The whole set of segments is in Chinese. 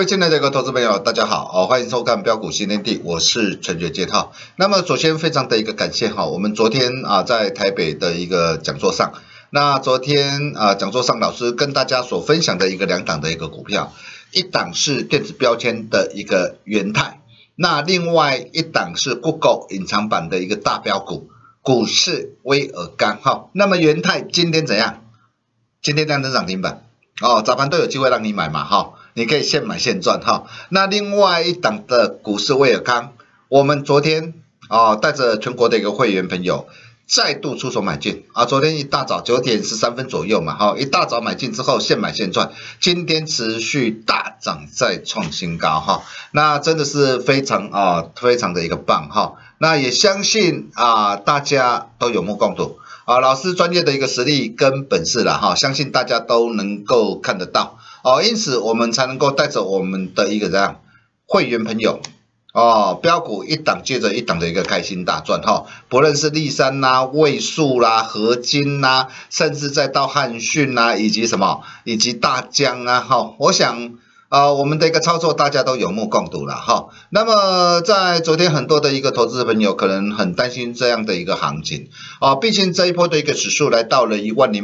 位亲爱的投资朋友，大家好，欢迎收看标股新天地，我是陈学介哈。那么首先非常的一个感谢哈，我们昨天在台北的一个讲座上，那昨天讲座上老师跟大家所分享的一个两档的一个股票，一档是电子标签的一个元泰，那另外一档是 Google 隐藏版的一个大标股，股市威尔刚哈。那么元泰今天怎样？今天亮灯涨停板哦，早盘都有机会让你买嘛哈。你可以现买现赚哈。那另外一档的股市威尔刚，我们昨天带着全国的一个会员朋友再度出手买进昨天一大早9点13分左右嘛哈，一大早买进之后现买现赚，今天持续大涨再创新高哈。那真的是非常的一个棒哈。那也相信大家都有目共睹老师专业的一个实力跟本事啦哈，相信大家都能够看得到。因此我们才能够带着我们的一个会员朋友标股一档接着一档的一个开心大赚哈，不论是立山啦、位数啦、合金啦，甚至再到汉讯啦，以及大江哈，我想我们的一个操作大家都有目共睹了哈。那么在昨天很多的一个投资朋友可能很担心这样的一个行情毕竟这一波的一个指数来到了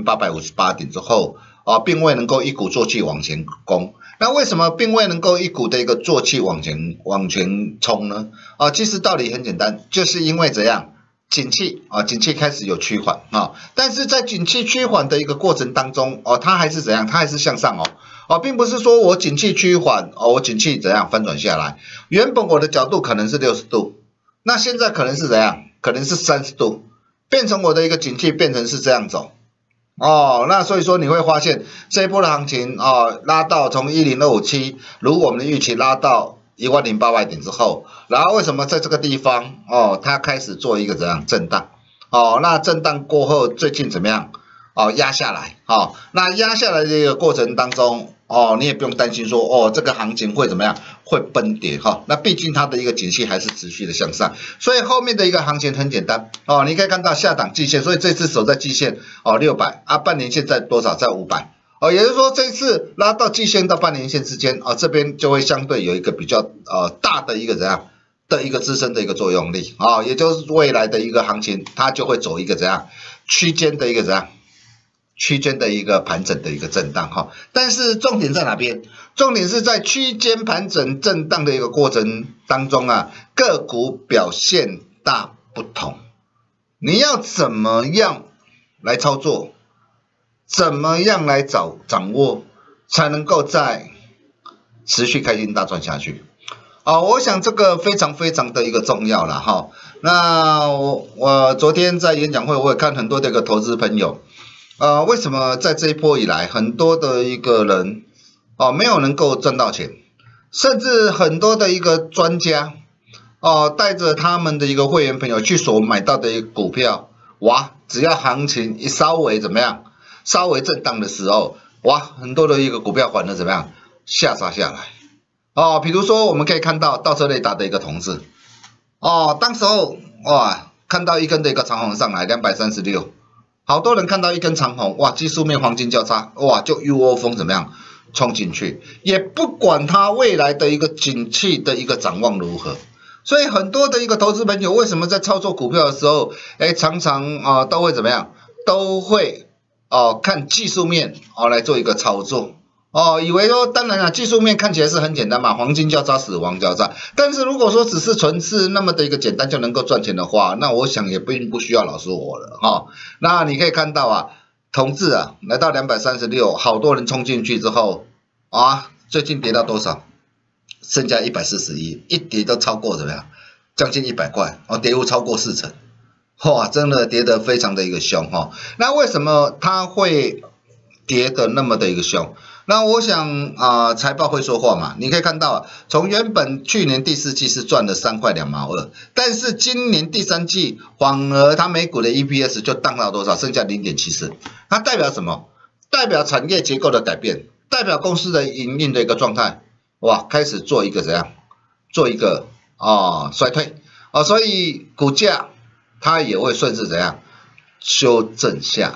10858点之后并未能够一鼓作气往前攻。那为什么并未能够一股的一个作气往前冲呢？其实道理很简单，就是因为怎样，景气开始有趋缓但是在景气趋缓的一个过程当中它还是怎样，它还是向上并不是说我景气趋缓我景气怎样翻转下来，原本我的角度可能是60度，那现在可能是怎样，可能是30度，变成我的一个景气变成是这样走那所以说你会发现这一波的行情拉到从10257，如果我们的预期拉到10800点之后，然后为什么在这个地方它开始做一个怎样震荡那震荡过后最近怎么样压下来那压下来的一个过程当中你也不用担心说这个行情会怎么样，会崩跌那毕竟它的一个景气还是持续的向上，所以后面的一个行情很简单你可以看到下档季线，所以这次守在季线600半年线在多少，在500也就是说这次拉到季线到半年线之间这边就会相对有一个比较大的一个怎样的一个支撑的一个作用力也就是未来的一个行情它就会走一个怎样区间的一个怎样区间的一个盘整的一个震荡但是重点在哪边？重点是在区间盘整震荡的一个过程当中个股表现大不同。你要怎么样来操作？怎么样来掌握，才能够再持续开心大赚下去？我想这个非常的一个重要了那我昨天在演讲会我也看很多的一个投资朋友为什么在这一波以来很多的一个人没有能够赚到钱，甚至很多的一个专家带着他们的一个会员朋友去所买到的一个股票，只要行情一稍微怎么样，稍微震荡的时候很多的一个股票反而怎么样下杀下来比如说我们可以看到倒车雷达的一个同志当时候看到一根的一个长红上来236，好多人看到一根长红技术面黄金交叉就一窝蜂怎么样冲进去，也不管它未来的一个景气的一个展望如何。所以很多的一个投资朋友为什么在操作股票的时候常常都会怎么样，都会看技术面来做一个操作以为说当然技术面看起来是很简单嘛，黄金交叉死亡交叉，但是如果说只是纯是那么的一个简单就能够赚钱的话，那我想也并不需要老师我了那你可以看到同志来到236，好多人冲进去之后最近跌到多少，剩下141，一跌都超过怎么样，将近100块跌幅超过40%真的跌得非常的一个凶那为什么它会跌得那么的一个凶？那我想财报会说话嘛，你可以看到从原本去年第4季是赚了3块2毛2，但是今年第3季反而它每股的 EPS 就降到多少，剩下 0.74， 它代表什么？代表产业结构的改变，代表公司的营运的一个状态开始做一个怎样，做一个衰退所以股价它也会顺势怎样修正下来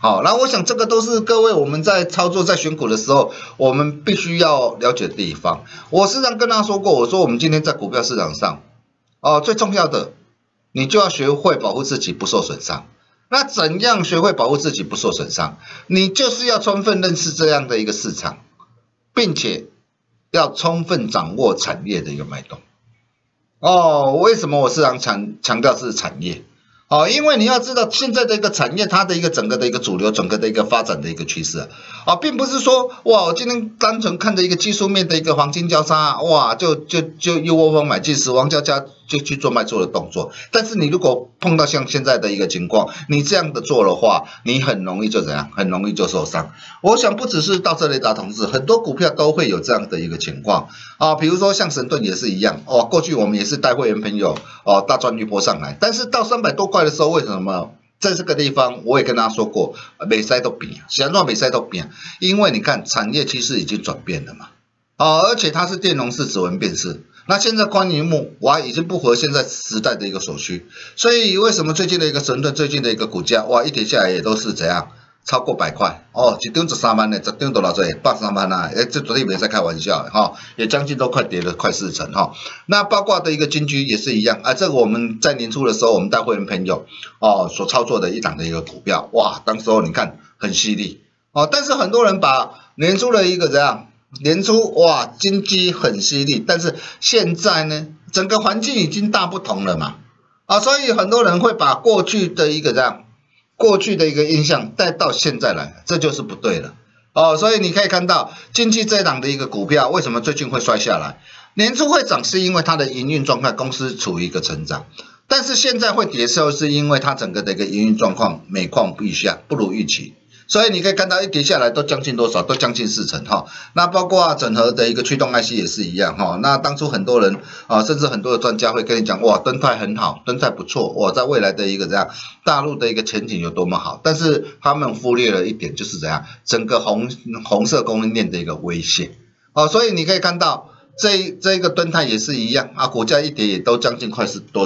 好，那我想这个都是各位我们在操作在选股的时候，我们必须要了解的地方。我时常跟大家说过，我说我们今天在股票市场上，最重要的，你就要学会保护自己不受损伤。那怎样学会保护自己不受损伤？你就是要充分认识这样的一个市场，并且要充分掌握产业的一个脉动。为什么我时常强调是产业？因为你要知道现在的一个产业，它的一个整个的一个主流，整个的一个发展的一个趋势并不是说哇，我今天单纯看着一个技术面的一个黄金交叉，哇，就一窝蜂买进，死亡交加就去做卖出的动作。但是你如果碰到像现在的一个情况，你这样的做的话，你很容易就怎样？很容易就受伤。我想不只是到这类大同志，很多股票都会有这样的一个情况比如说像神盾也是一样过去我们也是带会员朋友大赚一波上来，但是到300多块的时候，为什么？在这个地方，我也跟大家说过，没塞都变，想让没塞都变，因为你看产业趋势已经转变了嘛，而且它是电容式指纹辨识，那现在宽萤幕已经不合现在时代的一个所需，所以为什么最近的一个神盾最近的一个股价一跌下来也都是怎样？超过100块一张13万呢，10张多少多，83万啊！这昨天没在开玩笑也将近都快跌了快40%那包括的一个金居也是一样这个我们在年初的时候，我们带会员朋友所操作的一档的一个股票，当时候你看很犀利但是很多人把年初的一个怎样？年初金居很犀利，但是现在呢，整个环境已经大不同了嘛所以很多人会把过去的一个这样。过去的一个印象带到现在来，这就是不对了所以你可以看到近期这一档的一个股票为什么最近会摔下来？年初会涨是因为它的营运状况公司处于一个成长，但是现在会跌是因为它整个的一个营运状况每况愈下，不如预期。所以你可以看到一跌下来都将近多少？都将近40%那包括整合的一个驱动 IC 也是一样那当初很多人甚至很多的专家会跟你讲敦泰很好，敦泰不错在未来的一个这样大陆的一个前景有多么好，但是他们忽略了一点，就是怎样整个红色供应链的一个威胁所以你可以看到这个敦泰也是一样股价一跌也都将近快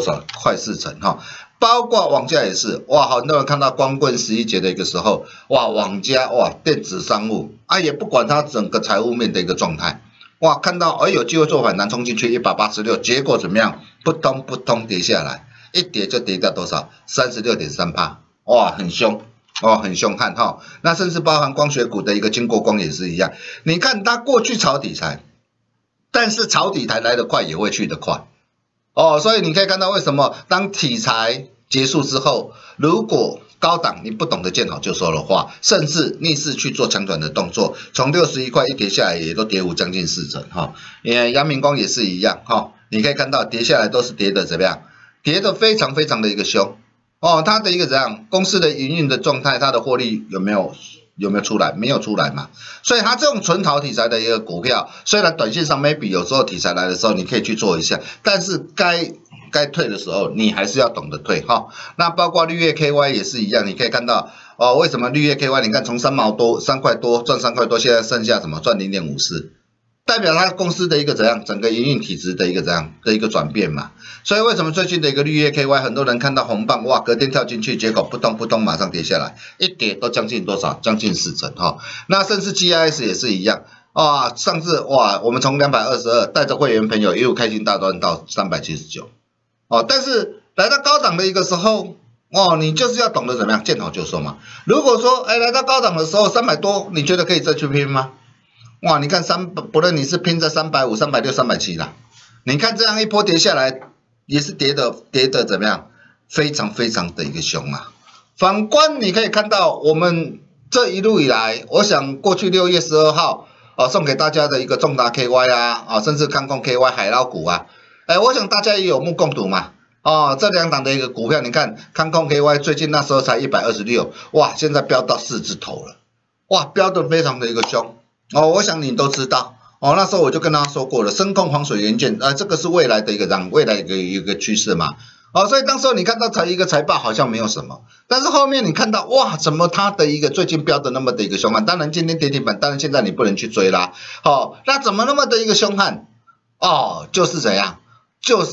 40%包括网家也是很多人看到光棍11节的一个时候网家电子商务也不管它整个财务面的一个状态看到有机会做反弹冲进去186，结果怎么样？扑通跌下来，一跌就跌掉多少？36.3%很凶很凶悍那甚至包含光学股的一个经过光也是一样，你看它过去炒题材，但是炒题材来得快也会去得快所以你可以看到为什么当题材结束之后，如果高档你不懂得见好就收的话，甚至逆势去做强转的动作，从61块一跌下来也都跌将近40%阳明光也是一样你可以看到跌下来都是跌的怎么样？跌的非常非常的一个凶它的一个怎样？公司的营运的状态，它的获利有没有出来？没有出来嘛。所以它这种纯炒题材的一个股票，虽然短线上 maybe 有时候题材来的时候你可以去做一下，但是该退的时候你还是要懂得退那包括绿叶 KY 也是一样，你可以看到为什么绿叶 KY 你看从3块多赚3块多，现在剩下什么赚0.54，代表它公司的一个怎样整个营运体质的一个怎样的一个转变嘛。所以为什么最近的一个绿叶 KY 很多人看到红棒隔天跳进去，结果扑通马上跌下来，一跌都将近多少？将近40%那甚至 GIS 也是一样上次我们从222带着会员朋友一路开心大赚到379但是来到高档的一个时候你就是要懂得怎么样见好就收嘛。如果说来到高档的时候300多，你觉得可以再去拼吗？你看不论你是拼在350、360、370啦，你看这样一波跌下来，也是跌的怎么样？非常非常的一个凶反观你可以看到，我们这一路以来，我想过去6月12号送给大家的一个重达 KY 甚至康控 KY 海捞股我想大家也有目共睹嘛。这两档的一个股票，你看康控 KY 最近那时候才126，现在飙到4字头了，飙得非常的一个凶我想你都知道那时候我就跟大家说过了，深控防水元件这个是未来的一个趋势嘛所以当时候你看到一个财报好像没有什么，但是后面你看到怎么它的一个最近飙的那么的一个凶悍？当然今天跌停板，当然现在你不能去追啦那怎么那么的一个凶悍就是怎样？就是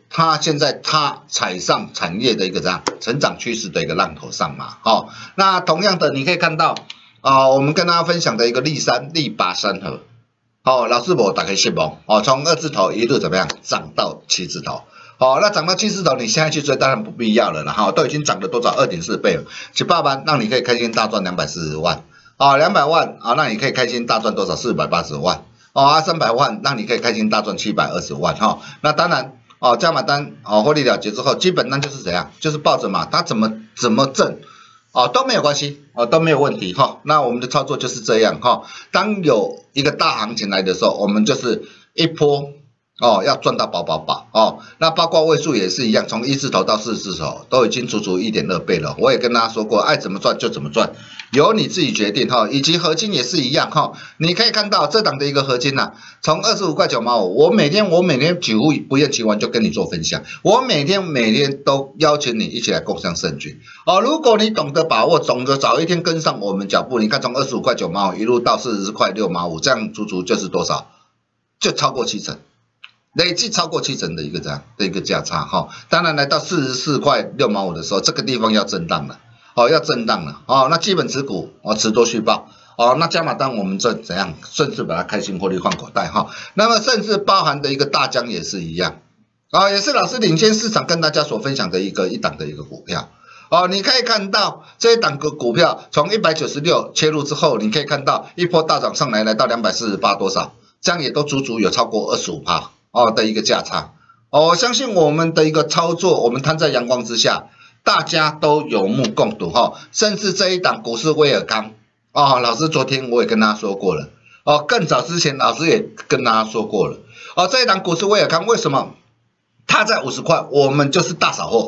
它现在踩上产业的一个怎样成长趋势的一个浪头上嘛，哦，那同样的你可以看到我们跟大家分享的一个力拔山河，哦，老师我打开信梦，哦，从2字头一路怎么样涨到7字头。好，那涨到7字头，你现在去追当然不必要了啦，哈，都已经涨了多少2.4倍了，18万让你可以开心大赚240万，啊，200万啊，让你可以开心大赚多少480万，哦，300万让你可以开心大赚720万，哈，那当然，哦，加码单，哦，获利了结之后，基本上就是怎样，就是抱着嘛，它怎么挣，哦，都没有关系，哦，都没有问题，哈，那我们的操作就是这样，哈，当有一个大行情来的时候，我们就是一波。哦，要赚到饱哦，那包括位数也是一样，从1字头到4字头都已经足足1.2倍了。我也跟大家说过，爱怎么赚就怎么赚，由你自己决定哈。以及合金也是一样哈，你可以看到这档的一个合金呐，从25块9毛5，我每天几乎不厌其烦就跟你做分享，我每天都邀请你一起来共襄盛举哦。如果你懂得把握，懂得早一天跟上我们脚步，你看从25块9毛5一路到40块6毛5，这样足足就是多少？就超过70%。累计超过70%的一个这样的一个价差哈，当然来到44块6毛5的时候，这个地方要震荡了，哦，要震荡了，哦，那基本持股哦持多续报，哦，那加码单我们这怎样顺势把它开心获利换口袋哈，那么甚至包含的一个大疆也是一样，啊，也是老师领先市场跟大家所分享的一档的一个股票，哦，你可以看到这一档股票从196切入之后，你可以看到一波大涨上来，来到248多少，这样也都足足有超过25%。哦的一个价差，哦，我相信我们的一个操作，我们摊在阳光之下，大家都有目共睹哈。甚至这一档股市威尔刚，哦，老师昨天我也跟大家说过了，哦，更早之前老师也跟大家说过了，哦，这一档股市威尔刚为什么？它在50块，我们就是大扫货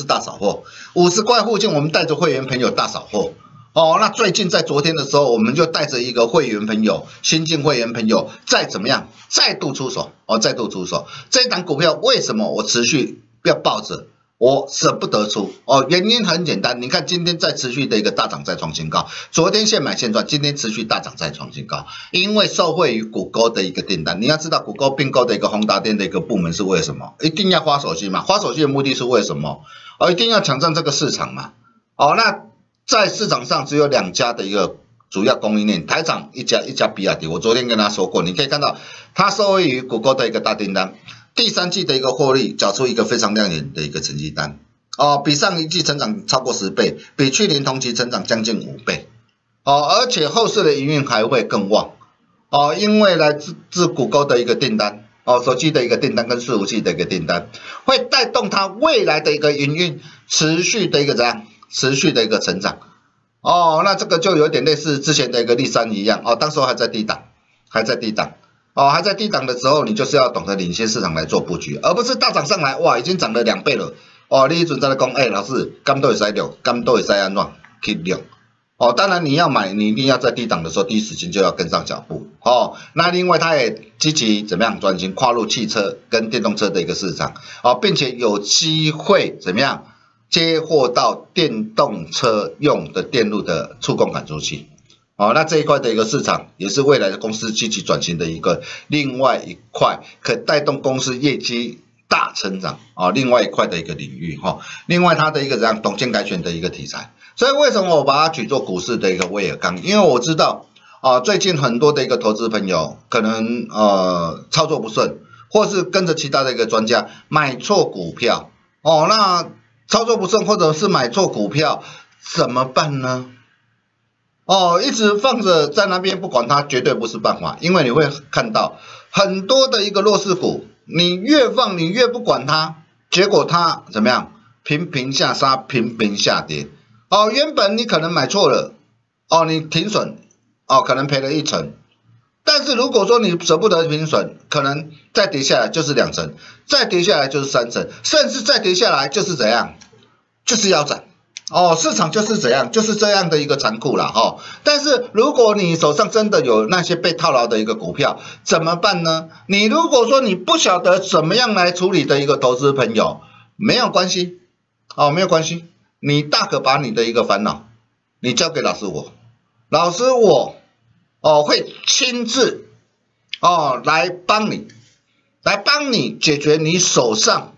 ，50块附近我们带着会员朋友大扫货。哦，那最近在昨天的时候，我们就带着一个会员朋友，新进会员朋友，再怎么样，再度出手，哦，再度出手。这一档股票为什么我持续要抱着，我舍不得出？哦，原因很简单，你看今天在持续的一个大涨再创新高，昨天现买现赚，今天持续大涨再创新高，因为受惠于谷歌的一个订单。你要知道，谷歌并购的一个宏达电的一个部门是为什么？一定要花手机嘛？花手机的目的是为什么？哦，一定要抢占这个市场嘛？哦，那在市场上只有2家的一个主要供应链，台厂一家比亚迪。我昨天跟他说过，你可以看到它受惠于谷歌的一个大订单，第3季的一个获利缴出一个非常亮眼的一个成绩单，哦，比上一季成长超过10倍，比去年同期成长将近5倍，哦，而且后市的营运还会更旺，哦，因为来自谷歌的一个订单，哦，手机的一个订单跟伺服器的一个订单，会带动它未来的一个营运持续的一个怎样？持续的一个成长，哦，那这个就有点类似之前的一个力3一样，哦，当时候还在低档，哦，还在低档的时候，你就是要懂得领先市场来做布局，而不是大涨上来，哇，已经涨了2倍了，哦，你准在讲，老师，敢都会使用，敢都会使安怎去用，哦，当然你要买，你一定要在低档的时候第一时间就要跟上脚步，哦，那另外它也积极怎么样转型跨入汽车跟电动车的一个市场，哦，并且有机会怎么样？接获到电动车用的电路的触控感受器，哦，那这一块的一个市场也是未来的公司积极转型的一个另外一块，可带动公司业绩大成长啊，另外一块的一个领域哈。另外它的一个怎样董监改选的一个题材，所以为什么我把它举作股市的一个威尔刚？因为我知道最近很多的一个投资朋友可能操作不顺，或是跟着其他的一个专家买错股票哦，那操作不顺或者是买错股票怎么办呢？哦，一直放着在那边不管它，绝对不是办法，因为你会看到很多的一个弱势股，你越放你越不管它，结果它怎么样？频频下杀，频频下跌。哦，原本你可能买错了，哦，你停损，哦，可能赔了1成。但是如果说你舍不得停损，可能再跌下来就是2成，再跌下来就是3成，甚至再跌下来就是怎样？就是腰斩。哦，市场就是怎样，就是这样的一个残酷啦哈。但是如果你手上真的有那些被套牢的一个股票，怎么办呢？你如果说你不晓得怎么样来处理的一个投资朋友，没有关系，哦，没有关系，你大可把你的一个烦恼，你交给老师我，老师我会亲自来帮你解决你手上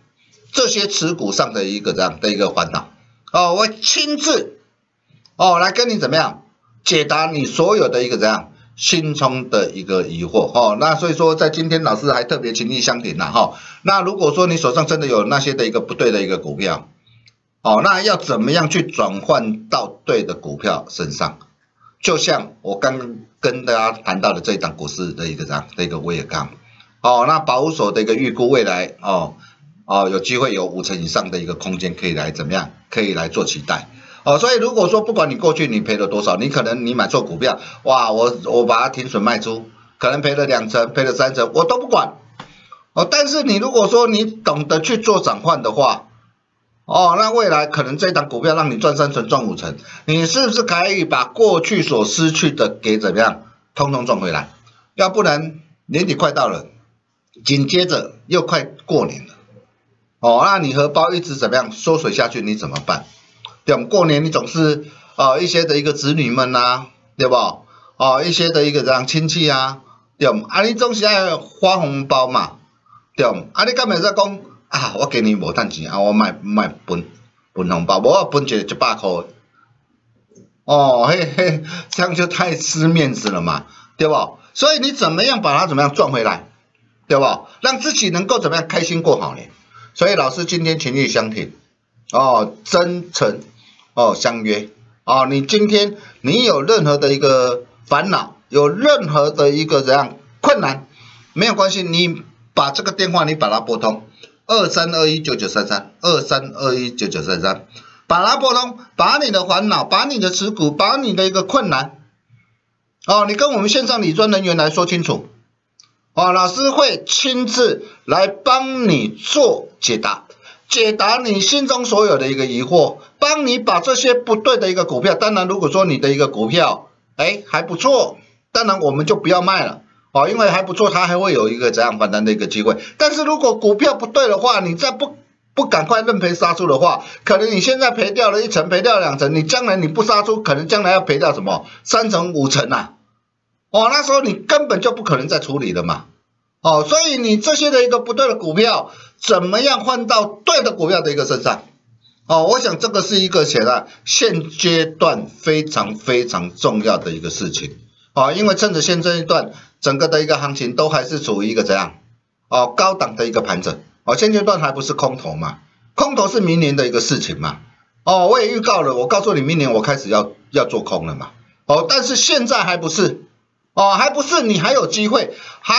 这些持股上的一个这样的一个烦恼哦，我亲自哦来跟你怎么样解答你所有的一个怎样心中的一个疑惑哦。那所以说在今天老师还特别情意相挺啦哈。那如果说你手上真的有那些的一个不对的一个股票哦，那要怎么样去转换到对的股票身上？就像我刚刚跟大家谈到的这一档股市的一个这样的一个威尔刚哦，那保守的一个预估未来有机会有50%以上的一个空间可以来怎么样？可以来做期待哦。所以如果说不管你过去你赔了多少，你可能你买错股票，哇，我把它停损卖出，可能赔了2成，赔了3成，我都不管哦。但是你如果说你懂得去做转换的话，哦，那未来可能这档股票让你赚3成、赚5成，你是不是可以把过去所失去的给怎么样，通通赚回来？要不然年底快到了，紧接着又快过年了，哦，那你荷包一直怎么样缩水下去，你怎么办？对吧？过年你总是一些的一个子女们啊，对不？哦，一些的一个这样亲戚啊，对不？啊，你总是要发红包嘛，对不？啊，你敢会使讲？啊，我今年无赚钱啊，我卖分红包，我分100块，哦，这样就太吃面子了嘛，对不？所以你怎么样把它怎么样赚回来，对不？让自己能够怎么样开心过好年。所以老师今天情意相挺，哦，真诚哦相约哦，你今天你有任何的一个烦恼，有任何的一个怎样困难，没有关系，你把这个电话你把它拨通。23219933，23219933，把它拨通，把你的烦恼，把你的持股，把你的一个困难，哦，你跟我们线上理专人员来说清楚，哦，老师会亲自来帮你做解答，解答你心中所有的一个疑惑，帮你把这些不对的一个股票，当然如果说你的一个股票，还不错，当然我们就不要卖了。哦，因为还不错，它还会有一个怎样反弹的一个机会。但是如果股票不对的话，你再不赶快认赔杀出的话，可能你现在赔掉了1成，赔掉了2成，你将来你不杀出，可能将来要赔掉什么3成、5成啊！哦，那时候你根本就不可能再处理了嘛。哦，所以你这些的一个不对的股票，怎么样换到对的股票的一个身上？哦，我想这个是一个现阶段非常非常重要的一个事情。哦，因为趁着现这一段整个的一个行情都还是处于一个怎样高档的一个盘整，现阶段还不是空头嘛，空头是明年的一个事情嘛，我也预告了，我告诉你明年我开始要做空了嘛，但是现在还不是，还不是，你还有机会，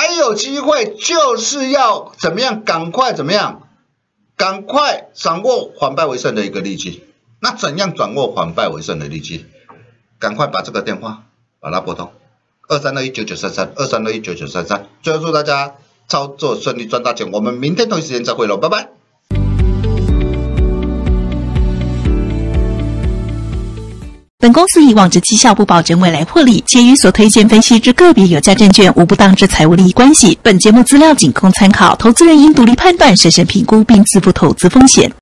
就是要怎么样，赶快掌握反败为胜的一个利基。那怎样掌握反败为胜的利基？赶快把这个电话把它拨通。23219933，23219933，最后祝大家操作顺利，赚大钱。我们明天同一时间再会喽，拜拜。 本公司以往之绩效不保证未来获利，且与所推荐分析之个别有价证券无不当之财务利益关系。本节目资料仅供参考，投资人应独立判断、审慎评估并自负投资风险。